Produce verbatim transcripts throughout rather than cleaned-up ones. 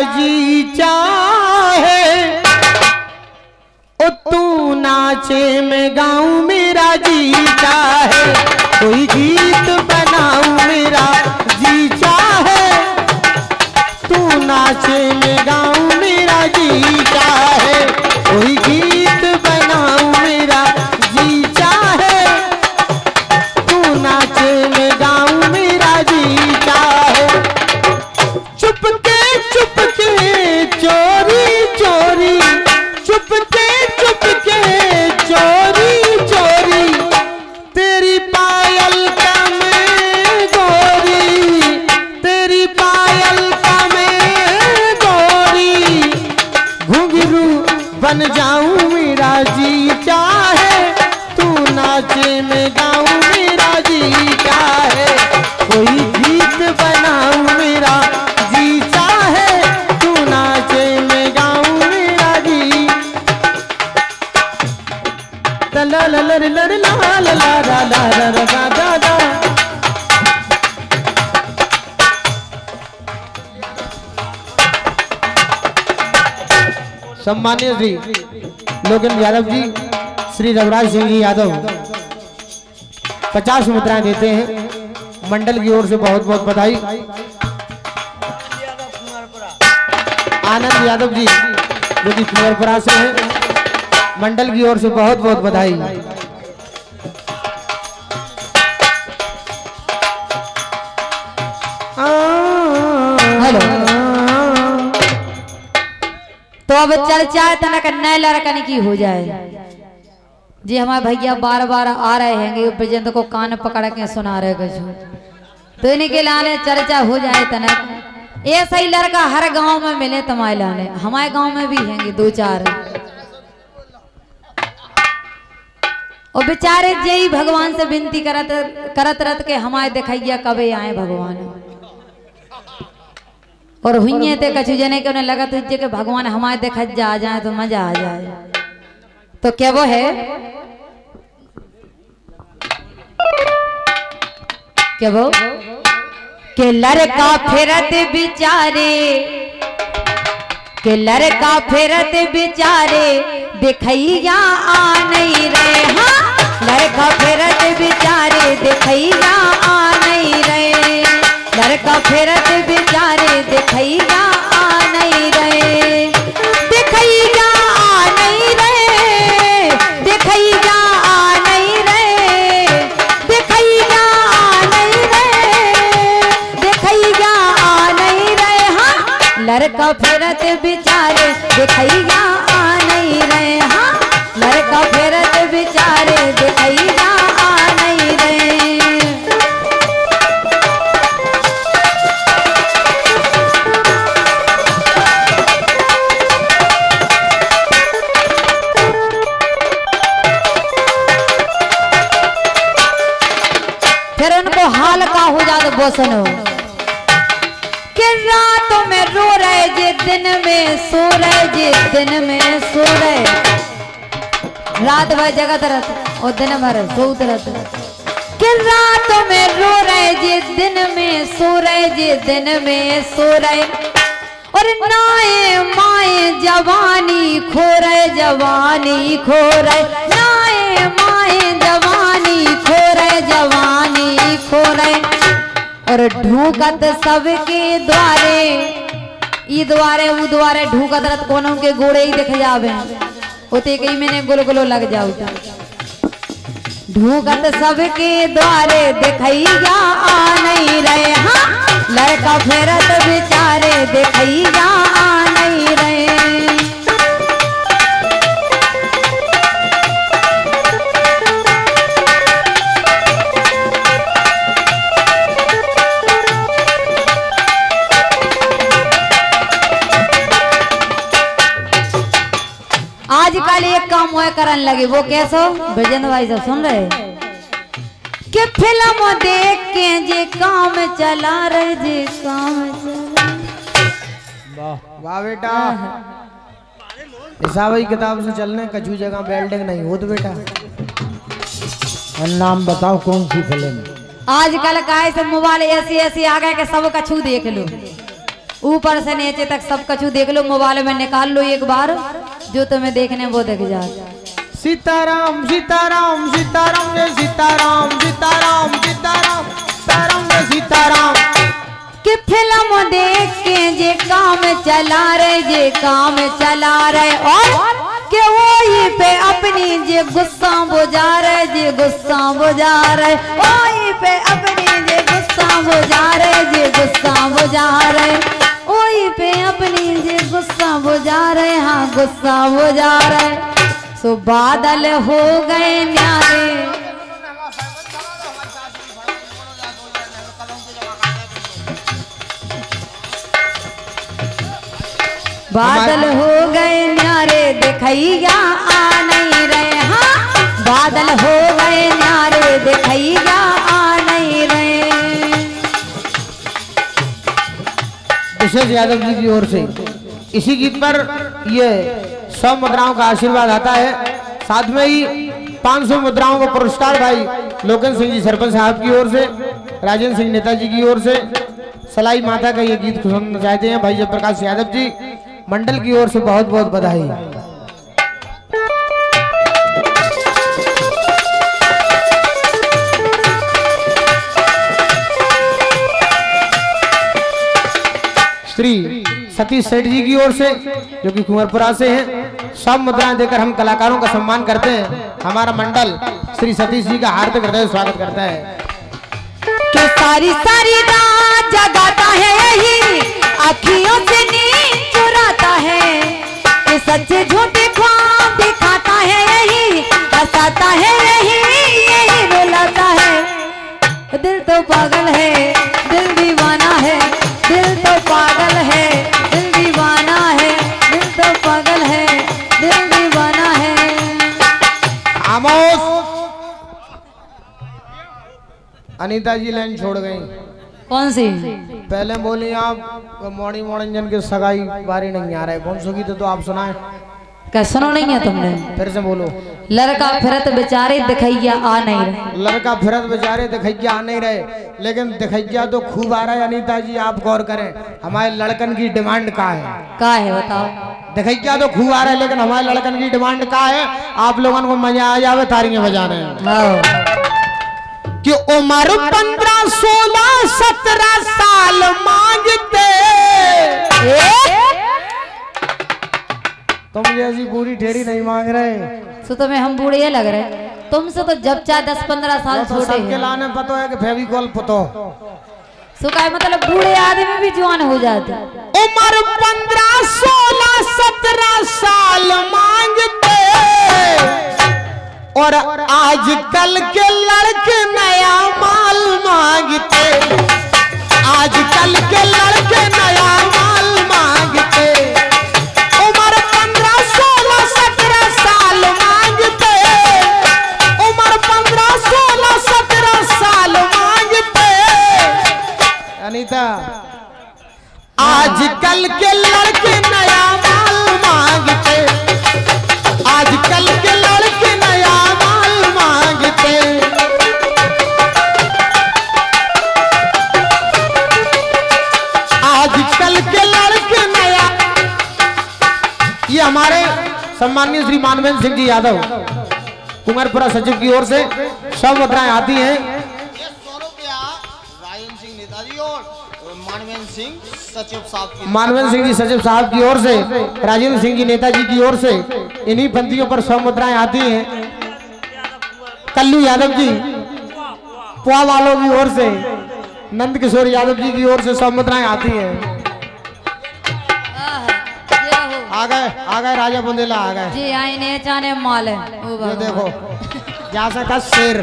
जी चाहे, ओ तू नाचे मैं गाऊं मेरा जी चाहे, कोई गीत बनाऊं मेरा जी चाहे, तू नाचे मैं गाऊं मेरा जी चाहे, कोई गीत बनाऊं मेरा जी चाहे, तू नाचे मैं गाऊं मेरा जी चाहे। चुपके चुपके चोरी चोरी, चुपके चुपके चोरी चोरी, तेरी पायल का मैं गोरी, तेरी पायल का मैं गोरी, घुंघरू बन जाऊं मेरा जी चाहे, तू नाचे मैं गाऊं मेरा जी चाहे, कोई गीत बनाऊं मेरा जी चाहे, तू नाचे मैं गाऊं मेरा जी। ला ला ला ला ला ला ला ला ला ला ला ला। सम्मानित श्री लोकेंद्र यादव जी, श्री रघुराज सिंह जी यादव पचास मुद्राएं देते हैं, मंडल की ओर से बहुत बहुत बधाई। आनंद यादव जी जो कि कुंवरपुरा से हैं, मंडल की ओर से बहुत बहुत बधाई। हेलो, तो अब चर्चा तनक नए लड़कन की हो जाए जी। हमारे भैया बार बार आ रहे हैं, पर्यंत को कान पकड़ के सुना रहे कुछ, तो इनके लाने चर्चा हो जाए तनक। ऐसा ही लड़का हर गांव में मिले तुम्हारे लाने, हमारे गांव में भी हैं दो चार, और बेचारे जय भगवान से विनती करत करत रत के हमारे दिखाइया कबे आए भगवान, और हुई थे कछु जने के उन्हें लगा तुझे के भगवान हमारे देखा जा जाए तो मजा आ जाए। तो क्या वो है, क्या वो के लड़का फिरत बिचारे, के लड़का फिरत बिचारे दिखैया आ नहीं रहे, हाँ लड़का फिरत बिचारे दिखैया आ नहीं रहे, लड़का फिरत बिचारे दिखैया आ नहीं रहे, दिखैया आ नहीं रहे, दिखैया आ नहीं रहे, दिखैया आ नहीं रहे, दिखैया आ नहीं रहे, हाँ लड़का फिरत बिचारे दिखैया आ नहीं रहे, हाँ लड़का फिरत बिचारे दिखैया आ नहीं रहे। फिर उनको हाल का हो जाता बोसनो कि रातों में रो रहे जे दिन में सो रहे, जे दिन में सो रहे, रात भर जगत रहते और दिन भर सोत रहते, कि रातों में रो रहे जे दिन में सो रहे, जे दिन में सो रहे, और नाए माए जवानी खो रहे, जवानी खो रहे, नाए माए जवानी खो रहे, जवानी खो रहे, और ढूंढत सबके द्वारे, ई द्वारे वो द्वारे ढूंढत रत कोनों के गोड़े ही देख जावे, होते कई मैंने गुल गुलो लग जाऊ, ढूंढत सबके द्वारे दिखैया आ नहीं रहे, हाँ लड़का फिरत बेचारे दिखैया आ नहीं रहे। आजकल एक काम हुआ करन लगे, वो कैसो भजन भाई सब सुन रहे कि फिल्म देख के जे काम चला रहे, जे काम चला। वाह वाह बेटा, ऐसा वही किताब से चलने, कछु जगह बिल्डिंग नहीं हो तो बेटा। और नाम बताओ कौन सी फिल्म? आजकल का ऐसे मोबाइल ऐसी ऐसी आ गए कि सब कछु देख लो, ऊपर से नीचे तक सब कछु देख लो, मोबाइल में निकाल लो एक बार, जो तुम्हें देखने वो देख जाए। सीताराम सीताराम सीताराम जय सीताराम सीताराम सीताराम सीताराम जय सीताराम। कि फिल्म देख के जे काम चला रहे, जे काम चला रहे, और के वही पे अपनी जे गुस्सा बुझा रहे, जे गुस्सा बुझा रहे, वही पे अपनी जे गुस्सा बुझा रहे, जे गुस्सा बुझा रहे, वही पे अपनी जे गुस्सा बुझा रहे, हाँ गुस्सा बुझा रहे। सो बादल हो गए न्यारे, बादल हो गए न्यारे, दिखैया आ नहीं रहे, हाँ बादल हो गए न्यारे, दिखैया आ नहीं रहे। विशेष यादव जी की ओर से इसी गीत पर ये सौ मुद्राओं का आशीर्वाद आता है। साथ में ही पाँच सौ मुद्राओं का पुरस्कार भाई लोकन सिंह जी सरपंच साहब की ओर से, राजेंद्र सिंह नेताजी की ओर से सलाई माता का ये गीत सुनना चाहते हैं भाई जयप्रकाश यादव जी मंडल की ओर से बहुत बहुत बधाई। श्री सतीश सेठ जी की ओर से जो कि कुंवरपुरा से हैं, सब मुद्राएं देकर हम कलाकारों का सम्मान करते हैं। हमारा मंडल श्री सतीश जी का हार्दिक हृदय स्वागत करता है। कि सारी सारी रात जगाता है यही, अखियों से नींद चुराता है, कि सच्चे झूठे ख्वाब दिखाता है यही, हंसाता है यही, यही रुलाता है। दिल तो पागल है, दिल दीवाना है, दिल तो पागल है, दिल दीवाना है, दिल तो पागल है, दिल दीवाना है। आमोस अनीता जी लाइन छोड़ गई। कौन सी? पहले बोली आप मोड़ी मोड़ंजन के सगाई बारी नहीं आ रहा है, कौन सा गीत तो आप सुनाए? क्या सुनो नहीं है तुमने? फिर से बोलो। लड़का फिरत बेचारे दिखैया आ नहीं रहे, लड़का फिरत बेचारे दिखैया आ नहीं रहे, लेकिन दिखैया तो खूब आ रहा है। अनीता जी आप गौर करें, हमारे लड़कन की डिमांड का है? का है बताओ? दिखैया तो खूब आ रहा है, लेकिन हमारे लड़कन की डिमांड का है? आप लोगों को मजा आ जावे तारियां बजाने कि उम्र पंद्रह सोलह सत्रह साल मांगते, तुम जैसी पूरी ठेरी नहीं मांग रहे। सो तुम्हें हम बूढ़े लग रहे, तुमसे तो जब चाहे दस पंद्रह साल तो छोटे सबके लाने पता है कि फेविकॉल पतो। सो का मतलब बूढ़े आदमी भी जवान हो जाते। उम्र पंद्रह सोलह सत्रह साल मांगते, और आजकल के लड़के नया माल मांगते, आजकल के लड़के नया माल मांगते। उम्र पंद्रह सोलह सत्रह साल मांगते, उम्र पंद्रह सोलह सत्रह साल मांगते। अनीता आजकल के लड़के नया माल मांगते, आजकल के लड़के नया माल मांगते। आजकल के लड़के नया। ये हमारे सम्माननीय श्री मानवेंद्र सिंह जी यादव कुंवरपुरा सचिव की ओर से सब मुद्राएं आती हैं। सौ रुपया राजेंद्र सिंह नेताजी और मानवेंद्र सिंह सचिव साहब की मानवेंद्र सिंह जी सचिव साहब की ओर से, राजेंद्र सिंह जी नेताजी की ओर से इन्हीं पंक्तियों पर सौ मुद्राएं आती हैं। कल्लू यादव जी पुआ वालों की ओर से, नंद किशोर यादव जी की ओर से सौ मुद्राएं आती हैं। आ गए आ गए राजा बुंदेला आ गए जी, आईने चाने माल है। ये देखो जैसा का शेर।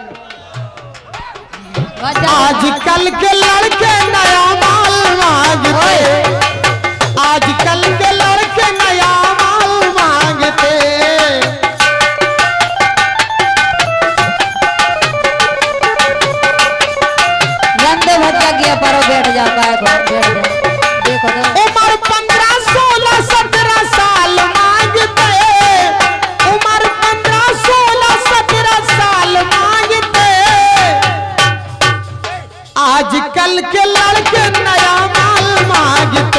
आजकल के लड़के नया माल मांगते, आजकल के लड़के नया माल मांगते। रंदे भज्जा गया परो बैठ जाता है, बैठ जा। देखो तो उम्र पंद्रह सोलह सत्रह साल मांगते, उम्र पंद्रह सोलह सत्रह साल मांगते। आजकल के लड़के नया माल मांगते,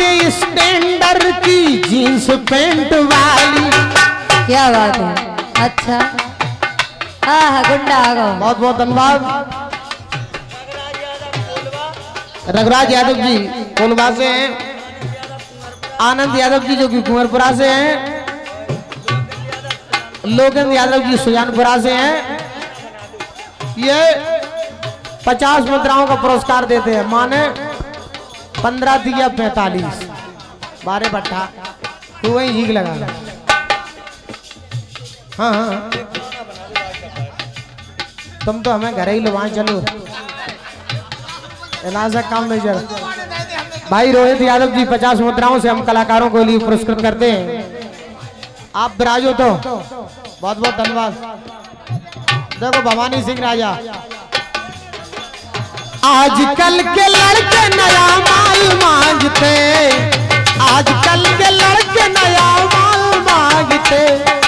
के स्टैंडर्ड की जीन्स पैंट वाली। क्या बात है, अच्छा हाँ गुंडा आ गो। बहुत बहुत धन्यवाद। रघुराज यादव जी कोलवा से हैं, आनंद यादव जी जो कि कुंवरपुरा से हैं, लोकेंद्र यादव जी सुजानपुरा से हैं। ये पचास मुद्राओं का पुरस्कार देते हैं, माने पंद्रह दिया पैंतालीस बारह बट्ठा तो वही झीक लगा। हाँ हाँ तुम तो हमें घर ही लो, वहां चलो इलाज काम नहीं चल। भाई रोहित यादव जी पचास मुद्राओं से हम कलाकारों को लिए पुरस्कृत करते हैं। आप विराजो तो बहुत बहुत धन्यवाद। देखो भवानी सिंह राजा, आजकल के लड़के नया माल मांगते, आजकल के लड़के नया माल मांगते।